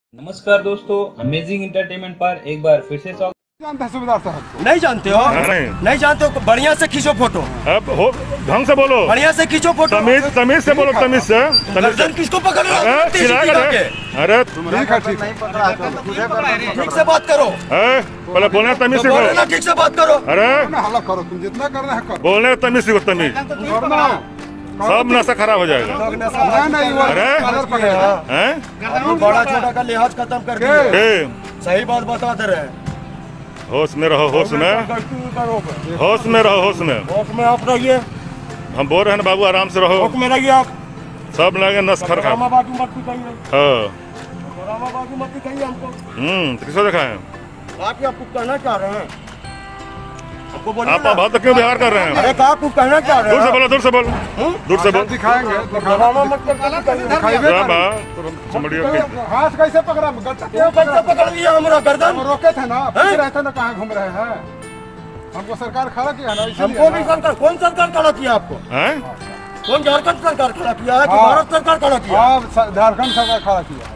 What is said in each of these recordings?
नमस्कार दोस्तों, amazing entertainment पर एक बार फिर से स्वागत। जानते हैं सूबेदार साहब? नहीं जानते हो? नहीं जानते हो? बढ़िया से खींचो फोटो। अब हो ढंग से बोलो, बढ़िया से खींचो फोटो। तमीज से बोलो, तमीज से। गर्दन किसको पकड़ रहा है? अरे ठीक से बात करो। पहले बोलने का तमीज सीखो। बोलना ठीक से बात करो। अरे हल्ला करो, तुम जितना करना है करो। बोलने का तमीज सीखो, तमीज। सब नशा खराब हो जाएगा। नहीं बड़ा छोटा का लिहाज खत्म करके सही बात बताते रहे। होश में रहो, होश में, होश में रहो, होश में। होश में आप रहिए। हम बोल रहे हैं बाबू, आराम से रहो। होश में रहिए आप। सब लगे नस खर खा। बाजू मत दिखाइए। बाजू मत दिखाइए हमको। किसको दिखाएं? आप आपको कहना चाह रहे हैं? आपको बोलिए आप ना। बात क्यों व्यवहार कर रहे हैं? अरे कहा आपको कहना चाह रहे हैं? दूर से बोलो, दूर से बोलो, दूर से बोलो। दिखाएंगे। हाथ कैसे पकड़ा? कैसे पकड़ लिया हमारा गर्दन? हम रोके थे ना, पूछ रहे थे ना कहाँ घूम रहे हैं। हमको सरकार खड़ा किया ना, हमको भी सरकार। कौन सरकार खड़ा किया आपको? कौन झारखंड सरकार खड़ा किया है कि भारत सरकार खड़ा किया? झारखंड सरकार खड़ा किया।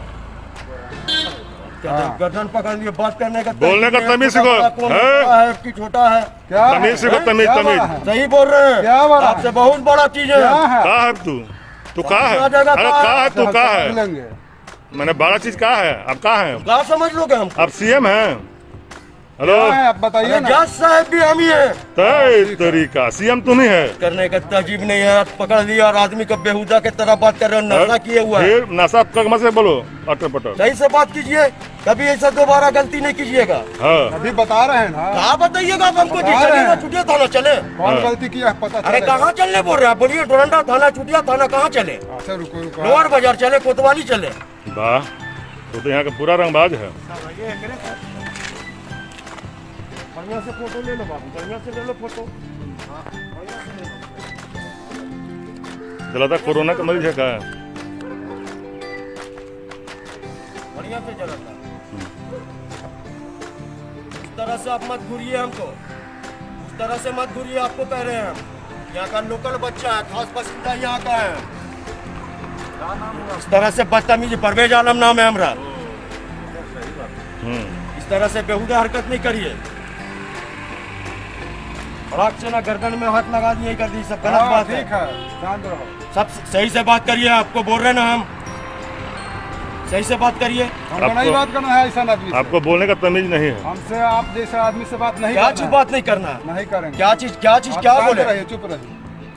गर्दन पकड़ लिए। बात करने का, बोलने का तमीज सीखो। है कि छोटा है? क्या तमीज सीखो, तमीज, तमीज। सही बोल रहे हैं। क्या बड़ा? आपसे बहुत बड़ा चीज है। कहा है तू कहा है? अरे कहा है तू? कहा है? मैंने बड़ा चीज कहा है। अब कहा है? कहा समझ लोगे हम? अब सीएम है। हेलो, आप बताइए ना। जज साहब भी हम ही है। तरीका सीएम तुम ही है। करने का तजीब नहीं है। पकड़ लिया और आदमी को बेहुदा के तरह बात कर रहे हो। नशा किए हुआ है। फिर नशा कम से बोलो, अटर पटर। सही से बात कीजिए। कभी ऐसा दोबारा गलती नहीं कीजिएगा। हाँ, अभी बता रहे हैं ना। कहाँ बताइएगा आप हमको? चुटिया थाना चले? कौन गलती किया है पता अरे कहाँ चलने बोल रहे हैं? बोलिए। डोरंडा थाना, चुटिया थाना कहाँ चले? अच्छा रुको रुको। लोअर बाजार चले, कोतवाली चले? वाह, तो यहाँ का पूरा रंगबाज है। बढ़िया से फोटो ले लो बाबू, बढ़िया से ले लो फोटो। चला था कोरोना का मरीज है का? बढ़िया से चला था। इस तरह से आप मत घूरिए हमको। उस तरह से मत घूरिए, आपको कह रहे हैं हम। यहाँ का लोकल बच्चा है, खास बासिंदा यहाँ का है। इस तरह से बदतमीजी। परवेज आलम नाम है हमारा। इस तरह से बेहुदा हरकत नहीं करिए। फटाक से ना गर्दन में हाथ लगा दिए, कर दी। सब गलत बात है। ठीक है, शांत रहो। सब सही से बात करिए। आपको बोल रहे हैं ना हम, सही से बात करिए। हमको नहीं बात करना है ऐसा आदमी से। आपको बोलने का तमीज नहीं है। हमसे आप जैसे आदमी से बात नहीं क्या करना चीज है। बात नहीं करना? नहीं करेंगे। क्या चीज क्या आप बोले? रहिए, चुप रहिए।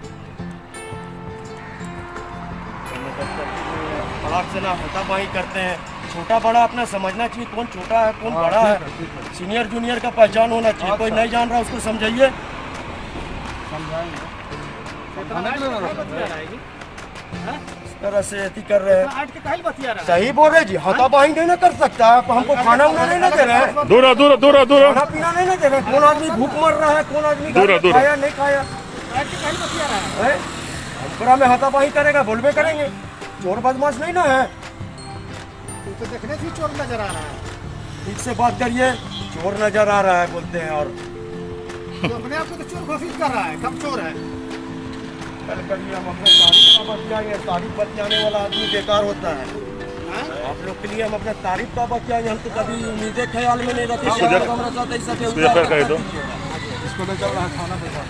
फटाक से ना हाथापाई करते हैं। छोटा बड़ा अपना समझना चाहिए। कौन छोटा है, कौन बड़ा है। सीनियर जूनियर का पहचान होना चाहिए। कोई नहीं जान रहा उसको समझाइए। इस तरह से ऐसी कर रहे हैं। सही बोल रहे जी। हाथापाई नहीं ना कर सकता। आप हमको खाना उना नहीं ना दे रहे हैं। दूर दूर दूर दूर। खाना पीना नहीं ना दे रहे हैं। कौन आदमी भूख मर रहा है, कौन आदमी खाया नहीं खाया है। पूरा में हाथापाई करेगा, बोलबे करेंगे। चोर बदमाश नहीं ना है। तो देखने से चोर नजर आ रहा है। ठीक से बात करिए। चोर नजर आ रहा है बोलते हैं और अपने आप को तो चोर घोषित कर रहा है। कब चोर है? कल करिए। हम अपने तारीफ का बतियाएंगे। तारीफ बतियाने वाला आदमी बेकार होता है। आप लोग के लिए हम अपने तारीफ का बतियाएंगे। हम तो कभी उम्मीदें ख्याल में नहीं रखे। हमारे साथ ऐसा इसको ले चल रहा है थाना पे।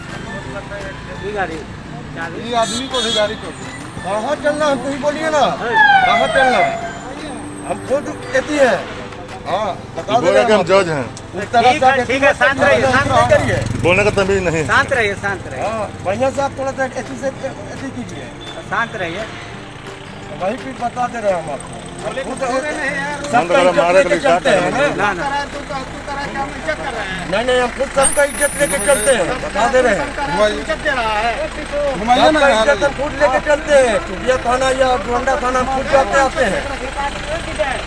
ये आदमी को भी गाड़ी को कहाँ चलना? हम ही बोलिए ना, कहाँ चलना? हम खुद कहती है। हाँ, बता दो कि हम जज हैं। ठीक है, शांत रहिए, शांत करिए। बोलने का तमीज नहीं। शांत रहिए, शांत रहिए। हाँ, बढ़िया से आप थोड़ा सा ऐसी कीजिए। शांत रहिए। वही चीज बता दे रहे हैं हम आपको। हम तो मारे के चलते हैं ना ना नहीं, हम खुद सबका इज्जत लेके चलते हैं। बता दे रहे हैं। घुमाइए ना। इज्जत हम खुद लेके चलते हैं। चुटिया थाना या डोरंडा थाना हम खुद जाते आते हैं।